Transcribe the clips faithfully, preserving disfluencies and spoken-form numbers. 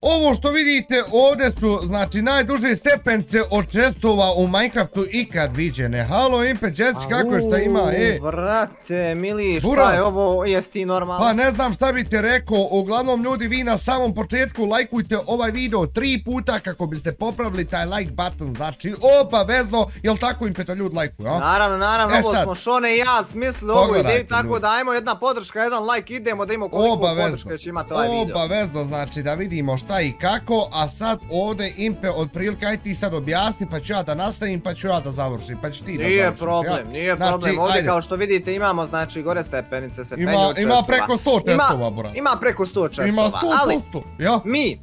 Ovo što vidite ovdje su, znači, najduže stepence od čestova u Minecraftu ikad viđene. Halo, Impe, Jessica, kako je, šta ima, e? Vrate, mili, šta je ovo, jesi ti normalno? Pa ne znam šta bi te rekao, uglavnom ljudi, vi na samom početku lajkujte ovaj video tri puta kako biste popravili taj like button, znači, obavezno, jel tako, Impe, to ljudi lajkuju, a? Naravno, naravno, ovo smo Šone i ja smislili ovu ideju, tako da ajmo jedna podrška, jedan like, idemo da imamo koliko podrška će imati ovaj video. Obavezno, znači, da vidimo šta i kako, a sad ovdje Impe otprilike, aj ti sad objasni pa ću ja da nastavim pa ću ja da završim, pa ću ti da završiš. Nije problem, nije problem, ovdje kao što vidite imamo znači gore stepenice se penju čestova. Ima preko sto čestova, brat. Ima preko sto čestova, ima sto posto, ja. Mi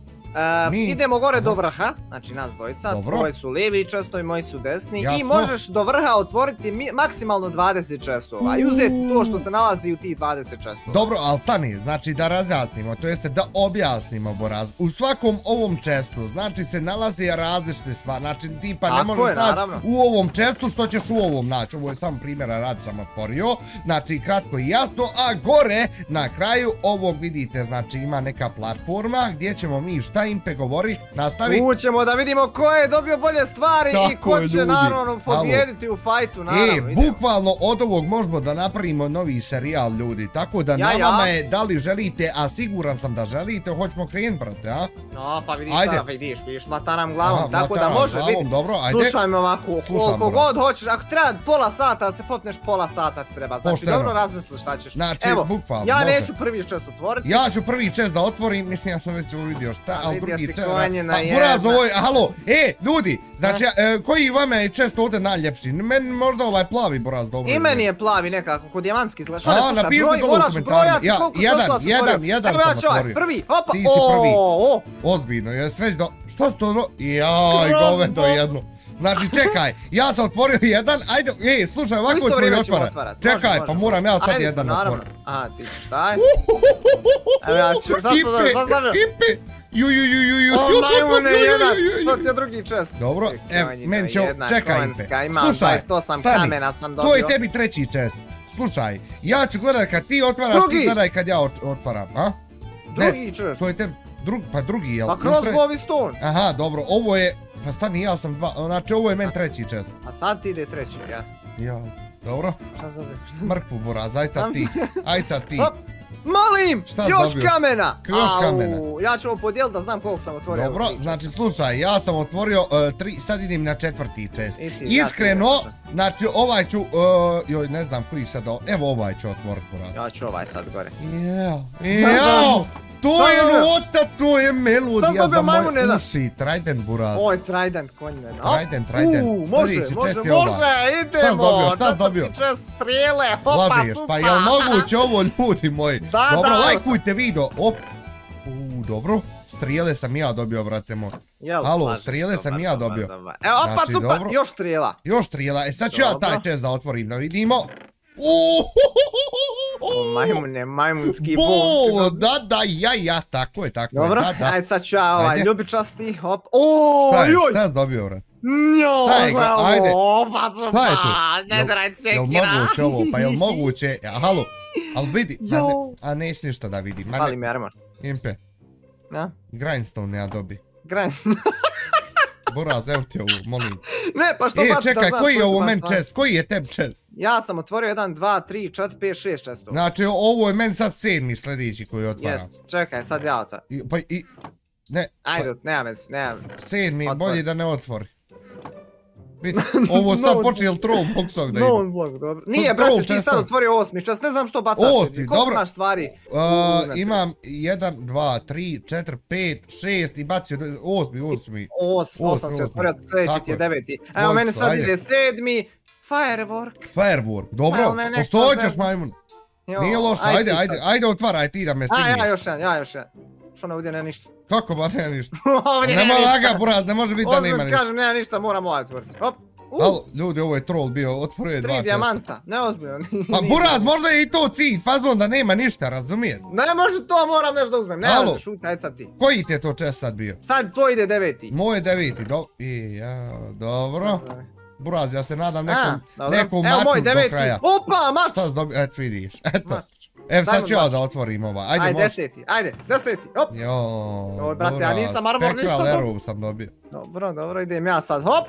idemo gore do vrha, znači nas dvojica, tvoji su lijevi čestovi, moji su desni i možeš do vrha otvoriti maksimalno dvadeset čestova i uzeti to što se nalazi u tih dvadeset čestova. Dobro, ali stani, znači da razjasnimo, to jeste da objasnimo, Boraz. U svakom ovom čestu, znači se nalazi različite stvari, znači tipa ne možeš naći u ovom čestu što ćeš u ovom naći, ovo je samo primjera rad sam otvorio, znači kratko i jasno, a gore na kraju ovog vidite, znači ima neka platforma gdje ćemo mi šta Impe govori, nastavi. Ućemo da vidimo ko je dobio bolje stvari i ko će naravno pobijediti u fajtu, naravno. E, bukvalno od ovog možemo da napravimo novi serijal, ljudi, tako da na vama je da li želite, a siguran sam da želite, hoćemo krenuti, brate, a? No, pa vidiš šta, vidiš, vidiš, mataram glavom, tako da može, vidi. Slušaj me ovako, koliko god hoćeš, ako treba pola sata da se popneš, pola sata ti treba, znači dobro razmisli šta ćeš. Evo, ja neću prvi čest otvoriti. Ja ću prvi čest da otvorim, mislim ja sam već uvidio šta, ali drugi čest. Pa Buraz, ovo je, halo, e, ljudi, znači, koji vama je čest ovdje najljepši? Meni možda ovaj plavi, Buraz, dobro. I meni je plavi nekako, kod diamantski izgleda. A, napišite dole u komentarima. Jedan, jedan, jedan sam otvorio. Prvi, opa, ti si prvi. Ozbiljno, jes već do... Što si to... Jaj, govedo jedno. Znači, čekaj, ja sam otvorio jedan, ajde, ej, slušaj, ovako ćemo i otvarati. Čekaj, pa moram ja sad jedan otvoriti. Aha, ti si taj. Evo ja ću, šta si to dobio, šta si dobio? Ipe, ju, ju, ju, ju, ju, o, majmune, jedan, to ti je drugi čest. Dobro, evo, meni će, čekaj, Ipe, slušaj, stani, to je tebi treći čest. Slušaj, ja ću gledat kad ti otvaraš, ti gledaj kad ja otvaram, a? Drugi čest. To je tebi, pa drugi, jel? Pa crossbow stone. Aha, dobro, ovo je... Pa stani, ja sam dva, znači ovo je meni treći čest. A sad ti ide treći, ja? Ja, dobro. Šta zdobiš? Mrkvu, Buraz, aj sad ti, aj sad ti. Molim, još kamena! Još kamena. Ja ću ovo podijeliti da znam koliko sam otvorio. Dobro, znači slušaj, ja sam otvorio tri, sad idem na četvrti čest. Iskreno, znači ovaj ću, joj ne znam koji sad, evo ovaj ću otvoriti, Buraz. Ja ću ovaj sad gore. Jeo, jeo! To je nota, to je melodija za moje uši, Trident, Buraz. Oj, Trident, konj mene. Trident, Trident, sljedeći čest je ovaj. Može, idemo. Šta si dobio, šta si dobio? Čest strijele, hopa, lažeš, pa jel moguće ovo, ljudi moji? Dobro, lajkujte video, op. Uuu, dobro, strijele sam ja dobio, brate moj. Halo, strijele sam ja dobio. Evo, opa, super, još strijela. Još strijela, e sad ću ja taj čest da otvorim, da vidimo. O, majmune, majmunski bol. Da, da, ja, ja, tako je, tako je. Dobro, ajde sad ću ja ovaj ljubičasti, hop. Oooo, joj! Šta je dobio, vrat? Njoj, šta je, ajde. Šta je tu? Ne draj čekira. Jel moguće ovo, pa jel moguće, halo, ali vidi, a neš ništa da vidim. Pali mi armor. Impe. Ja? Grindstone ja dobi. Grindstone. Buraz, evo ti ovu, molim. Ne, pa što baš da znam. E, čekaj, koji je ovo men čest? Koji je teb čest? Ja sam otvorio jedan, dva, tri, četiri, pet, šest čestova. Znači, ovo je men sad sedmi sljedeći koji otvaram. Jest, čekaj, sad ja otvaram. Pa i... Ne. Ajde, nema vezi, nema. Sedmi, bolje da ne otvori. Ovo sad počeo troll boxog da ide. No blok, dobro. Nije, brate, ti sad otvorio osmi čest, ne znam što bacaš. Osmi, dobro. Koliko imaš stvari? Imam jedan, dva, tri, četiri, pet, šest i bacio osmi, osmi. Osam si otvorio, sljedeći ti je deveti. Evo, meni sad ide sedmi. Firework. Firework, dobro. Po što hoćeš, majmun? Nije loše, ajde, ajde, ajde otvaraj ti da me stigneš. A, ja još jedan, ja još jedan. Što ne ovdje nema ništa? Kako ba nema ništa? Nema laga, Buraz, ne može biti da nema ništa. Ozbiljno kažem, nema ništa, moram ovaj otvoriti. Hop. Alo, ljudi, ovo je troll bio, otvorio je dva česta. Tri dijamanta, neozbiljno. Pa Buraz, možda je i to cilj, fazon da nema ništa, razumijete? Ne može to, moram nešto da uzmem, ne može šuti, ajde sad ti. Koji ti je to čest sad bio? Sad tvoj ide deveti. Moj je deveti, dobro. Buraz, ja se nadam nekom maču do kraja. Opa, mač! Šta si dobio, eto vidiš, eto. Evo sad ću ja da otvorim ovaj. Ajde, ajde deseti, ajde, deseti, hop. Joooo, brate, ja nisam armor ništa Spectral Arrow sam dobio. Dobro, dobro, idem ja sad, hop.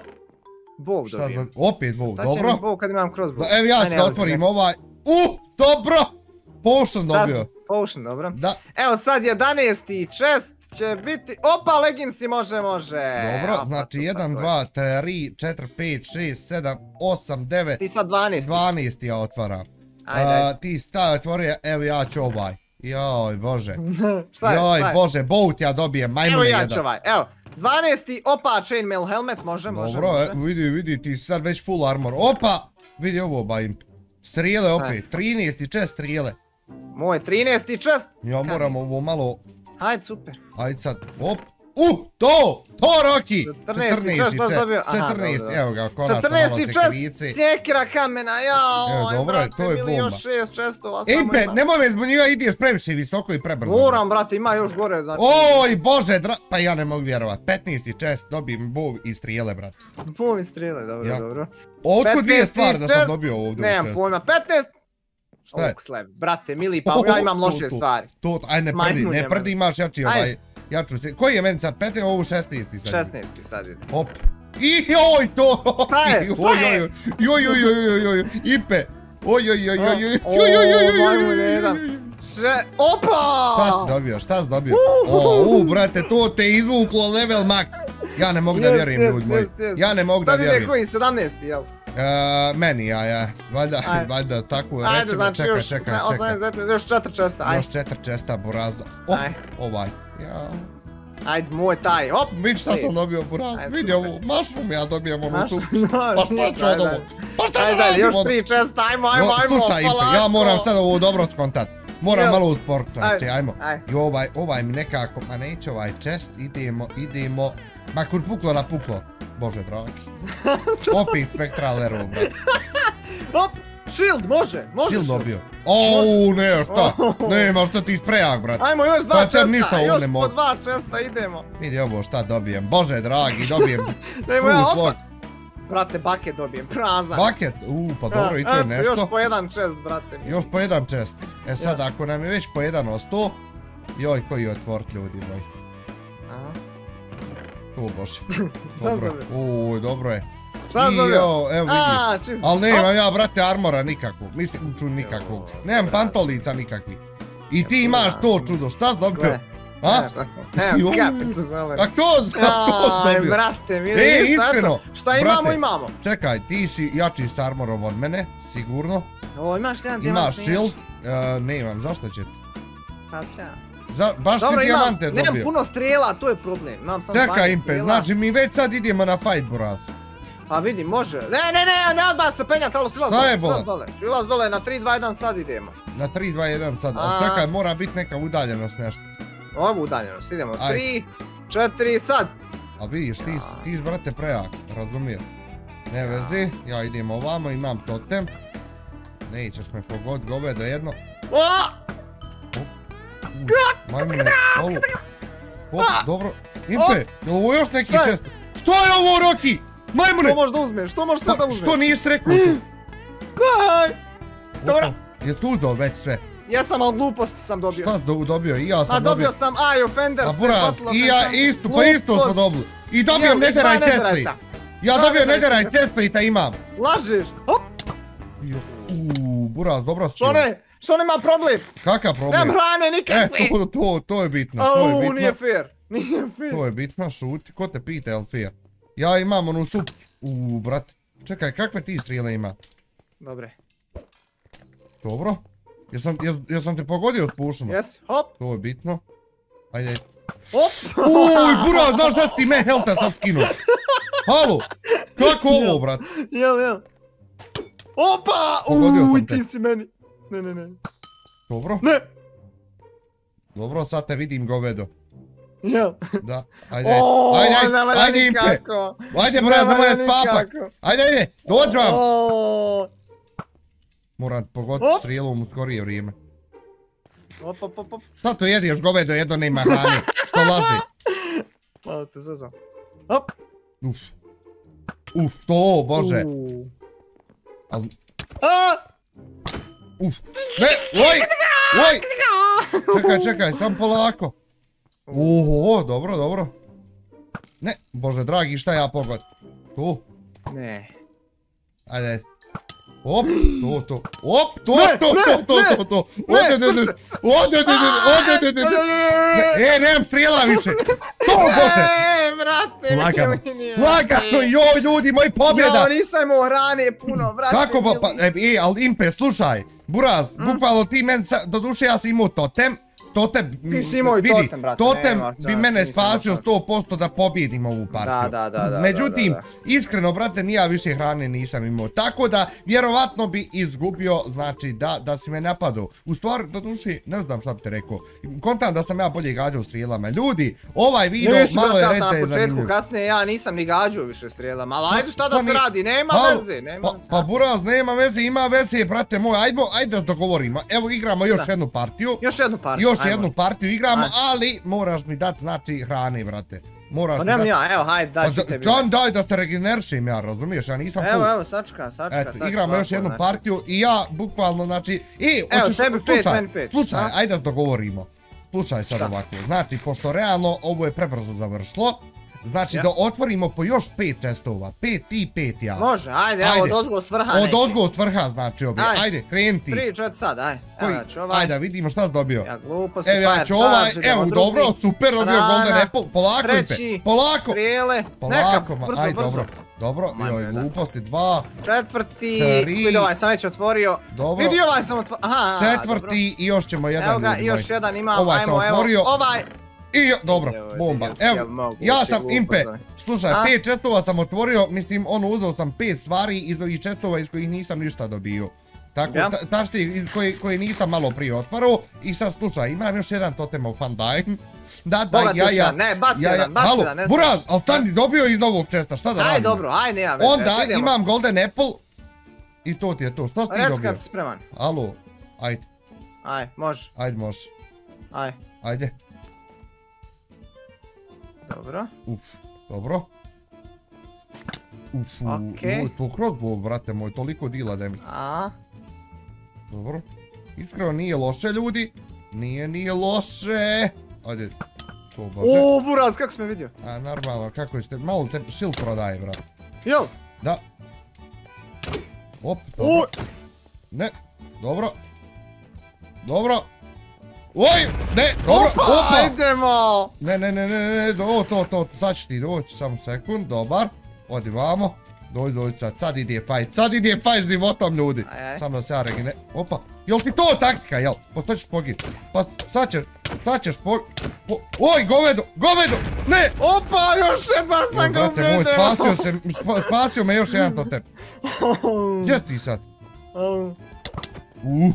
Bow dobijem. Opet bow, dobro. Da će mi bow kad imam crossbow. Evo ja ću da otvorim ovaj. Uh, dobro! Potion dobio. Potion, dobro. Da. Evo sad jedanaesti chest će biti, opa, leginsi, može, može. Dobro, znači jedan, dva, tri, četiri, pet, šest, sedam, osam, devet. Ti sad dvanaest. dvanaest ja otvaram. Ajde. Ti stav otvorio, evo ja ću ovaj. Joj, bože. Šta je? Joj, bože, boat ja dobijem, majmune jedan. Evo ja ću ovaj, evo. dvanaesti, opa, chainmail helmet, može, može, dobro, može. Dobro, vidi, vidi, ti si sad već full armor. Opa, vidi ovo, bajim. Strijele opet, trinaesti čest strijele. Moj trinaesti čest. Ja moram ovo malo... Hajde, super. Hajde sad, op. Uh, to, to Roki! četrnaesti čest, šta si dobio? četrnaesti, evo ga, konačno malo se krici. četrnaesti čest, sjekira kamena, jao, evo, dobro je, to je bomba. Još šest čestova samo ima. Impe, nemoj me zbunjiva, ideš previše visoko i prebrzo. Moram, brate, ima još gore, znači. Oj, bože, dra... pa ja ne mogu vjerovat. petnaesti čest, dobijem bow i strijele, brate. Bow i strijele, dobro, dobro. Otkud dvije stvari da sam dobio ovdje? Nemam pojma, petnaest... Šta je? Oxlev, brate, mili, pa ja imam loše stvari. To, aj ne prdi, ne prdi, imaš jači ovaj, jaču se, koji je meni sad petnaesti, ovo šesnaesti sad? šesnaesti sad ide. Op. I joj to! Šta je? Šta je? Joj, joj, joj, joj, joj, Ipe! Oj, joj, joj, joj, joj, joj, majmun jedan. Še, opa! Šta si dobio, šta si dobio? O, u, brate, to te izvuklo level max. Ja ne mogu da vjerujem, ljudi moji. Ja ne mogu da vjerujem. Sad ide koji, sedamnaesti, jel? Meni, ja, ja, valjda, valjda, tako rećemo, čekaj, čekaj, čekaj. osamnaest, još četiri česta, ajde. Još četiri česta, buraza. Op, ovaj, ja. Ajde, moj taj, hop. Vidi šta sam dobio, buraz, vidi ovu, mushroom ja dobijam ovu supu. Pa šta ću od ovo? Pa šta da radim? Još tri česta, ajmo, ajmo, ajmo. Slušaj, Impe, ja moram sad ovo dobro skontat. Moram malo u sport, znači, ajmo. I ovaj, ovaj mi nekako, ma neće ovaj čest, idemo, idemo. Ma kur puklo na puklo. Bože dragi. Opet Spectral Arrow, brate. Hop, shield, može, može. Shield dobio. Ouu, ne, šta? Nema, šta ti sprejak, brate. Ajmo, još dva česta, još po dva česta, idemo. Vidi ovo šta dobijem, bože dragi, dobijem spruce log. Brate, bucket dobijem, prazan. Bucket? Uuu, pa dobro, i to je nešto. Još po jedan čest, brate. Još po jedan čest. E sad, ako nam je već po jedan ostao, joj, koji je otvort, ljudi moji. O bože, dobro, uuu, dobro je. Šta si dobio? Evo vidiš, ali nemam ja, brate, armora nikakvog, mislim, ču nikakvog, nemam pantolica nikakvih. I ti imaš to čudo, šta si dobio? A? Nemam kapicu zelenu. A to si dobio? Aj, brate, vidi, ništa, eto, šta imamo, imamo. Čekaj, ti si jači s armorom od mene, sigurno. O, imaš jedan dijamant. Imaš shield, nemam, zašto će ti? Pa ja. Baš ti dijamante dobio. Nemam puno strela, to je problem. Čekaj, Impe, znači mi već sad idemo na fight, buraz. Pa vidi, može. Ne, ne, ne, ne odmah se penjati, alo, silaz dole, silaz dole. Silaz dole, na tri, dva, jedan sad idemo. Na tri, dva, jedan sad, ali čekaj, mora biti neka udaljenost nešto. Ovo udaljenost, idemo, tri, četiri, sad. A vidiš, ti si, brate, prejak, razumijem. Ne vezi, ja idem ovamo, imam totem. Nećeš me pogoditi, govedo jedno. Majmune, ovo. Op, dobro. Impe, je ovo još neki čest? Što je ovo, Roki? Majmune! Što možeš da uzmeš? Što možeš sad da uzmeš? Što nisi rekao to? Daj! Dobro. Jesi tu uzdao već sve? Jesam, ali gluposti sam dobio. Šta si dobio? I ja sam dobio. A dobio sam Eye of Ender. A buraz, i ja isto, pa isto smo dobili. I dobio Netherite chestplate. Ja dobio Netherite chestplate imam. Lažeš? Hop! Uuu, buraz, dobro si. Što ne? Što nema problem? Kakav problem? Nemam hrane nikakve. E, to, to je bitno. Auuu, nije fair. Nije fair. To je bitno, šuti. Ko te pita, jel fair? Ja imam onu supu. Uuu, brate. Čekaj, kakve ti strijele ima? Dobre. Dobro. Jesam te pogodio od pušama? Jes, hop. To je bitno. Ajde. Hop. Uuu, buraz, znaš da si ti me helta sad skinuo? Halo, kako ovo, brate? Jel, jel. Opa! Uuu, ti si meni. Ne, ne, ne. Dobro. Ne! Dobro, sad te vidim, govedo. Jel? Da, ajde, ajde, ajde, ajde, Impe. Ajde, braz, da moja spapak. Ajde, ajde, dođu vam. Moram pogoditi strijelom u skorije vrijeme. Op, op, op, op. Šta to jedeš, govedo, jedno nema hrane. Što laži? Malo te zezam. Hop. Uf. Uf, to, bože. Al... Uf, ne, oj, oj. Čekaj, čekaj, sam polako. Oho, dobro, dobro. Ne, bože dragi, šta ja pogod? Tu. Ne. Ajde. Op, to, to, op, to, to, to, to, to, to. Ode, ode, ode, ode, ode, ode, ode. E, nemam strijela više. To, bože. E, brate, lagano, lagano, joj, ljudi, moj pobjeda. Jo, nisam imao hrane puno, brate. Kako, pa, e, ali Impe, slušaj, Buraz, bukvalno ti meni, do duše ja sam imao totem. Totem, vidi, totem bi mene spasio sto posto da pobjedim ovu partiju. Da, da, da. Međutim, iskreno, brate, nija više hrane nisam imao. Tako da, vjerovatno bi izgubio, znači, da si me napadao. U stvari, do duši, ne znam šta bi te rekao. Kontam da sam ja bolje gađao strijelama. Ljudi, ovaj video malo je rete zanimljiv. Ja sam na početku, kasnije ja nisam ni gađao više strijelama. Ali ajde šta da se radi, nema veze, nema veze. Pa Buraz, nema veze, ima veze, brate moj. Ajde da se dogovorimo. Evo, igramo još jednu partiju. Još jednu partiju. Još jednu partiju igramo, ali moraš mi dati, znači, hrane, brate. Moraš mi dati... Pa nemam ja, evo, hajde, daj ću tebi. Daj da se regenerišim ja, razumiješ, ja nisam put. Evo, evo, sačka, sačka, sačka. Eto, igramo još jednu partiju i ja, bukvalno, znači... Evo, tebi pet, meni pet. Slušaj, ajde da se dogovorimo. Slušaj sad ovako, znači, pošto realno ovo je prebrzo završilo, znači da otvorimo po još pet čestova, pet ti, pet ja. Može, ajde, evo od ozgo svrha neki. Od ozgo svrha znači obje, ajde, kreni ti. tri, četiri sad, ajde. Ajde, vidimo šta si dobio. Ja glupo si, evo ja ću ovaj, evo dobro, super, dobio golden apple, polako Impe, polako. Strijele, polako, ajde, dobro. Dobro, joj, gluposti, dva. Četvrti, vidi ovaj sam već otvorio. Dobro. Vidi ovaj sam otvorio, aha, četvrti i još ćemo jedan. Evo ga, još jedan imam, ajmo, evo, ovaj. I, dobro, bomba, evo, ja sam, Impe, slušaj, pet čestova sam otvorio, mislim, ono, uzeo sam pet stvari iz ovih čestova iz kojih nisam ništa dobio. Tako, tašti koji nisam malo prije otvarao i sad, slušaj, imam još jedan totem of Undyne. Da, da, ja, ja, ne, bac jedan, bac jedan, ne znam. Buraz, ali taj dobio iz novog česta, šta da radim? Aj, dobro, aj, nema veze. Onda imam golden apple i to ti je to, šta si ti dobio? Reci kad si spreman. Alo, ajde. Aj, može. Ajde, može. Aj. Ajde. Dobro. Uf, dobro. Uf, okej. To crossbow, brate moj, toliko dila da mi. A. Dobro. Iskreno nije loše, ljudi. Nije, nije loše. Ajde. To bože. O, Buraz, kako si me vidio? A, normalno, kako ste, malo te shield prodaje, brat. Jel? Da. Op, dobro. Ne, dobro. Dobro. Oj, ne, dobro, opa! Ajdemo! Ne, ne, ne, ne, ne, to, to, to, sad ćeš ti doći, samo sekund, dobar. Odi vamo. Dođi, dođi sad, sad ide fight, sad ide fight životom, ljudi. Samo da se ja regine, opa. Jel ti to taktika, jel? Pa sad ćeš pogit. Pa sad ćeš, sad ćeš pogit. Oj, govedo, govedo, ne! Opa, još jedan sam ga ubedio. Brate moj, spasio se, spasio me još jedan totem. Gdje si ti sad? Uh.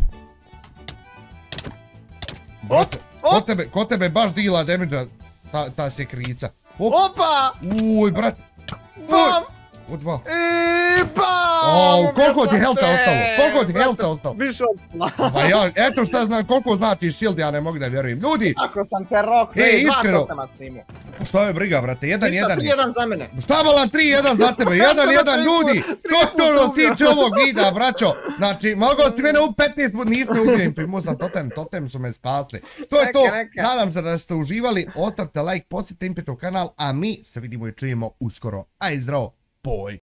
Brate, kod tebe baš dila damage-a ta sekrica. Opa! Uj, brate. Bam! O dva. I bam! Koliko ti helta ostalo? Koliko ti helta ostalo? Više od dva. Pa ja, eto šta znam, koliko znači shield, ja ne mogu da vjerujem. Ljudi! Ako sam te rokne, dva totema si imao. Što je briga, brate, jedan jedan je. tri jedan za mene. Šta bolan tri jedan za tebe, jedan jedan ljudi! To to što tiče ovog videa, braćo. Znači, mogao ti mene u petnaest put nisam uvijem, primao sam totem, totem su me spasli. To je to, nadam se da ste uživali, ostavite like, posjetite Impetov kanal, a mi se vidimo i čujemo uskoro. Aj zdravo, boj!